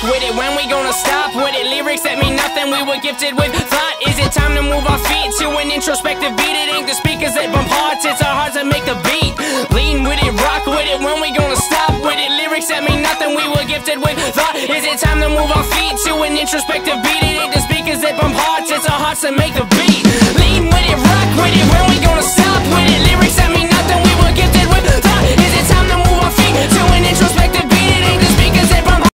rock with it. When we gonna stop with it? Lyrics that mean nothing, we were gifted with thought. Is it time to move our feet to an introspective beat? It ain't the speakers that bump hearts, it's our hearts that make the beat. Lean with it, rock with it. When we gonna stop with it? Lyrics that mean nothing, we were gifted with thought. Is it time to move our feet to an introspective beat? It ain't the speakers that bump hearts, it's our hearts that make the beat.